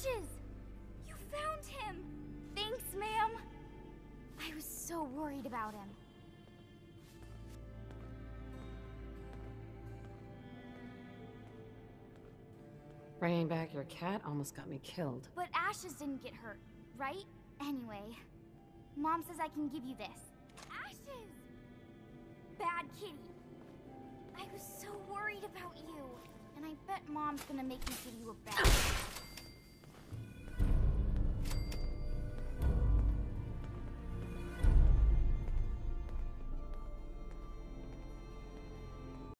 Ashes! You found him! Thanks, ma'am. I was so worried about him. Bringing back your cat almost got me killed. But Ashes didn't get hurt, right? Anyway, Mom says I can give you this. Ashes! Bad kitty. I was so worried about you. And I bet Mom's gonna make me give you a bath.